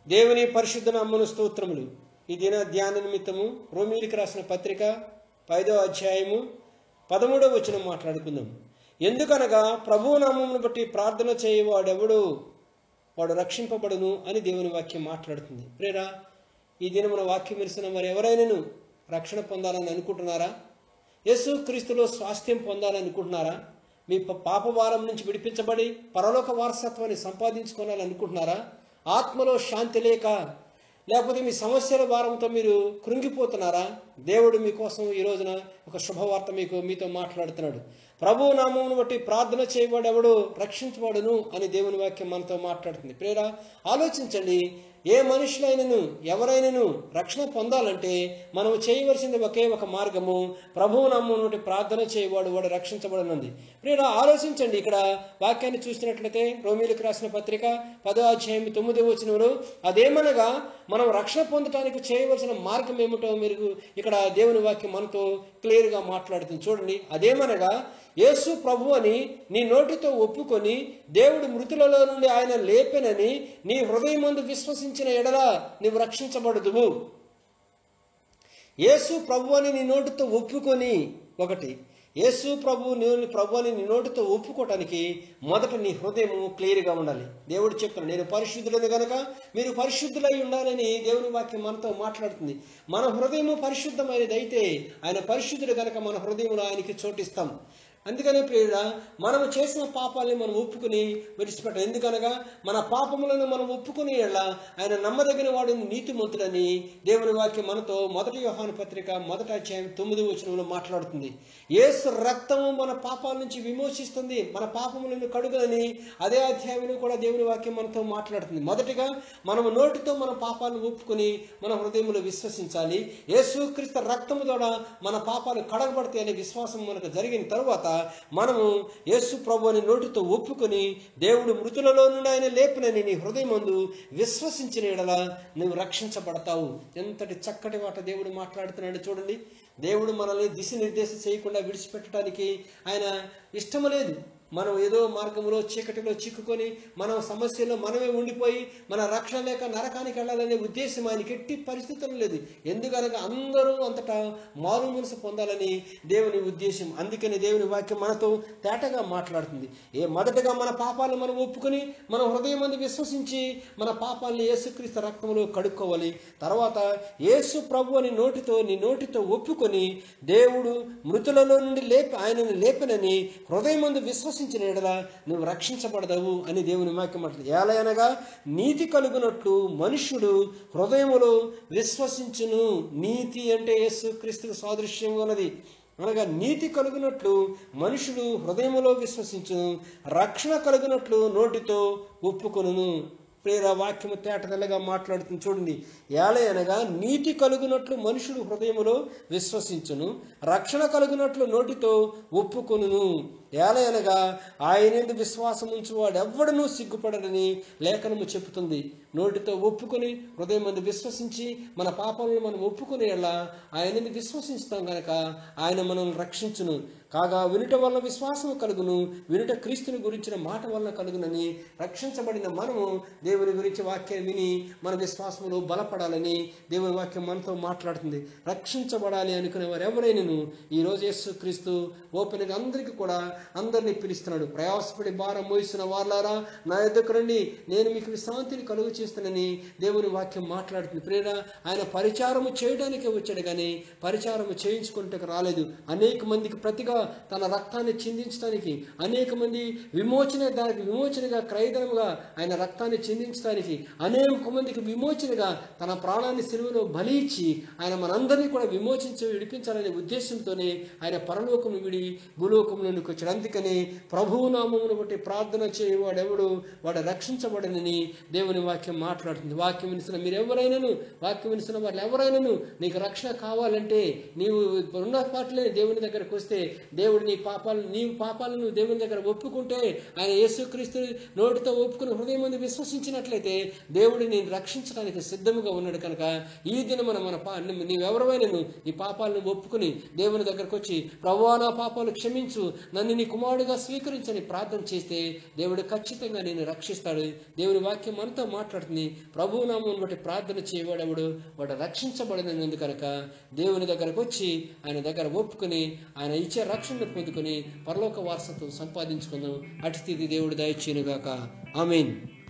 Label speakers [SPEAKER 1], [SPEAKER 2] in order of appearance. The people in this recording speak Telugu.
[SPEAKER 1] దేవుని పరిశుద్ధ నామమున స్తోత్రములు. ఈ దిన ధ్యాన నిమిత్తము రోమీయులకు రాసిన పత్రిక 5వ అధ్యాయము 13వ వచనం మాట్లాడుకుందాం. ఎందుకనగా ప్రభువు నామమును బట్టి ప్రార్థన చేయవాడెవడు వాడు రక్షింపబడును అని దేవుని వాక్యం మాట్లాడుతుంది. ప్రేరా, ఈ దినమున వాక్యం వినిసిన మరి ఎవరైనాను రక్షణ పొందాలని అనుకుంటున్నారా? యేసు క్రీస్తులో స్వాస్థ్యం పొందాలని అనుకుంటున్నారా? మీ పాప భారం నుంచి విడిపించబడి పరలోక వారసత్వాన్ని సంపాదించుకోవాలని అనుకుంటున్నారా? ఆత్మలో శాంతి లేకపోతే మీ సమస్యల భారంతో మీరు కృంగిపోతున్నారా? దేవుడు మీకోసం ఈ రోజున ఒక శుభవార్త మీతో మాట్లాడుతున్నాడు. ప్రభువు నామమును బట్టి ప్రార్థన చేయబడెవడు రక్షించబడును అని దేవుని వాక్యం మనతో మాట్లాడుతుంది. ప్రేరా, ఆలోచించండి. ఏ మనుషులైనను ఎవరైనాను రక్షణ పొందాలంటే మనం చేయవలసింది ఒకే ఒక మార్గము, ప్రభువు నామమును బట్టి ప్రార్థన చేయవాడు వాడు రక్షించబడనుంది. ప్రేరా, ఆలోచించండి. ఇక్కడ వాక్యాన్ని చూసినట్లయితే రోమీయులకు రాసిన పత్రిక 10వ అధ్యాయం 9వ వచనంలో అదేమనగా మనం రక్షణ పొందడానికి చేయవలసిన మార్గం ఏమిటో మీరు ఇక్కడ దేవుని వాక్యం మనతో క్లియర్గా మాట్లాడుతుంది. చూడండి, అదేమనగా యేసు ప్రభు అని నీ నోటితో ఒప్పుకొని దేవుడు మృతులలో నుండి ఆయన లేపెనని నీ హృదయమందు విశ్వసించిన ఎడల నీవు రక్షించబడుదువు. యేసు ప్రభు అని నీ నోటితో ఒప్పుకొని, ఒకటి యేసు ప్రభు అని నీ నోటితో ఒప్పుకోవటానికి మొదట నీ హృదయం క్లియర్గా ఉండాలి. దేవుడు చెప్తున్నాడు, నేను పరిశుద్ధులని కనుక మీరు పరిశుద్ధులై ఉండాలని దేవుని వాక్యం మనతో మాట్లాడుతుంది. మన హృదయము పరిశుద్ధమైనది అయితే ఆయన పరిశుద్ధుడు కనుక మన హృదయంలో ఆయనకి చోటిస్తాం. అందుకనే ప్రియుడా, మనము చేసిన పాపాలని మనం ఒప్పుకుని విడిచిపెట్టాలి. ఎందుకనగా మన పాపములను మనం ఒప్పుకుని ఆయన నమ్మదగిన వాడు నీతిమంతుడని దేవుని వాక్యం మనతో 1 యోహాను పత్రిక 1వ అధ్యాయం 9వ వచనంలో మాట్లాడుతుంది. యేసు రక్తము మన పాపాల నుంచి విమోచిస్తుంది, మన పాపములను కడుగులని అదే అధ్యాయంలో కూడా దేవుని వాక్యం మనతో మాట్లాడుతుంది. మొదటిగా మనము నోటితో మన పాపాలను ఒప్పుకుని మన హృదయంలో విశ్వసించాలి. యేసుక్రీస్తు రక్తము ద్వారా మన పాపాలు కడగబడతాయి అనే విశ్వాసం మనకు జరిగిన తరువాత మనము యేసు ప్రభు అని నోటితో ఒప్పుకొని దేవుడు మృతులలో నుండి ఆయన లేపినని నీ హృదయమందు విశ్వసించిన ఎడల నువ్వు రక్షించబడతావు. ఎంతటి చక్కటి మాట దేవుడు మాట్లాడుతున్నాడు చూడండి. దేవుడు మనల్ని దిశనిర్దేశం చేయకుండా విడిచిపెట్టడానికి ఆయన ఇష్టము లేదు. మనం ఏదో మార్గంలో చీకటిలో చిక్కుకొని మనం సమస్యల్లో మనమే ఉండిపోయి మన రక్షణ లేక నరకానికి వెళ్ళాలనే ఉద్దేశం ఆయనకి ఎట్టి పరిస్థితులు లేదు. ఎందుకనగా అందరూ అంతటా మారు మనసు పొందాలని దేవుని ఉద్దేశం. అందుకని దేవుని వాక్యం మనతో తేటగా మాట్లాడుతుంది. మొదటగా మన పాపాలను మనం ఒప్పుకొని మన హృదయం మందు విశ్వసించి మన పాపాలను యేసుక్రీస్తు రక్తంలో కడుక్కోవాలి. తర్వాత యేసు ప్రభు అని నీ నోటితో ఒప్పుకొని దేవుడు మృతులలో నుండి ఆయనను లేపనని హృదయం మందు విశ్వసించిన ఎడల నువ్వు రక్షించబడదవు అని దేవుని వాక్యం మాట్లాడు. ఏలయనగా నీతి కలుగునట్లు మనుష్యుడు హృదయములో విశ్వసించును. నీతి అంటే యేసుక్రీస్తుకు సాదృశ్యంగా ఉన్నది. అనగా నీతి కలుగునట్లు మనుషుడు హృదయములో విశ్వసించును, రక్షణ కలుగునట్లు నోటితో ఒప్పుకొనును. ప్రేర వాక్యము తేటతెల్లగా మాట్లాడుతుంది చూడండి. ఏలయనగా నీతి కలుగునట్లు మనుషుడు హృదయములో విశ్వసించును, రక్షణ కలుగునట్లు నోటితో ఒప్పుకొనును. ఏలయనగా ఆయనందు విశ్వాసం ఉంచు వాడు ఎవ్వడనూ సిగ్గుపడని లేఖనము చెబుతుంది. నోటితో ఒప్పుకొని హృదయం మందు విశ్వసించి మన పాపాలను మనం ఒప్పుకునే ఆయనని విశ్వసిస్తాం కనుక ఆయన మనల్ని రక్షించును. కాగా వినుట వలన విశ్వాసము కలుగును, వినుట క్రీస్తుని గురించిన మాట వలన కలుగునని రక్షించబడిన మనము దేవుని గురించి వాక్యం విని మన విశ్వాసములో బలపడాలని దేవుని వాక్యం మనతో మాట్లాడుతుంది. రక్షించబడాలి అనుకునే వారు ఎవరైనాను ఈరోజు యేసుక్రీస్తు ఓపెన్గా అందరికీ కూడా అందరినీ పిలుస్తున్నాడు. ప్రయాసపడి భారం మోయిస్తున్న వారులారా నా యొద్దకు రండి, నేను మీకు విశ్రాంతిని కలుగు చేస్తానని దేవుని వాక్యం మాట్లాడుతుంది. ప్రేర, ఆయన పరిచారము చేయడానికే వచ్చాడు కానీ పరిచారము చేయించుకుంటే రాలేదు. అనేక మందికి ప్రతిగా తన రక్తాన్ని చిందించడానికి, అనేక మంది విమోచనగా క్రయధనముగా ఆయన రక్తాన్ని చిందించడానికి, అనేక మందికి విమోచనగా తన ప్రాణాన్ని సిలువలో బలి ఇచ్చి ఆయన మనందరినీ కూడా విడిపించాలనే ఉద్దేశంతోనే ఆయన పరలోకము విడి భూలోకంలోనికి వచ్చాడు. అందుకని ప్రభువు నామమును బట్టి ప్రార్థన చేయవాడెవడు వాడు రక్షించబడనని దేవుని వాక్యం మాట్లాడుతుంది. వాక్యం వినిసిన మీరు ఎవరైనాను, వాక్యం వినిసిన వాళ్ళు ఎవరైనాను నీకు రక్షణ కావాలంటే నీవు ఉన్న పాటలే దేవుని దగ్గరకు వస్తే దేవుడు నీవు పాపాలను దేవుని దగ్గర ఒప్పుకుంటే ఆయన యేసుక్రీస్తు నోటితో ఒప్పుకుని హృదయం మంది విశ్వసించినట్లయితే దేవుడు నేను రక్షించడానికి సిద్ధముగా ఉన్నాడు. కనుక ఈ దినమున నీవెవరైనాను ఈ పాపాలను ఒప్పుకుని దేవుని దగ్గరకు వచ్చి ప్రభువా నా పాపాలు క్షమించు, నన్ను నీ కుమారుడుగా స్వీకరించని ప్రార్థన చేస్తే దేవుడు ఖచ్చితంగా నేను రక్షిస్తాడు. దేవుని వాక్యం మనతో మాట్లాడుతుంది. ప్రభువు నామమును బట్టి ప్రార్థన చేయవాడెవడు వాడు రక్షించబడినందు కనుక దేవుని దగ్గరకు వచ్చి ఆయన దగ్గర ఒప్పుకొని ఆయన ఇచ్చే రక్షణను పొందుకొని పరలోక వారసత్వం సంపాదించుకుందాం. అటు స్థితి దేవుడు దయచేయునుగాక. ఆమేన్.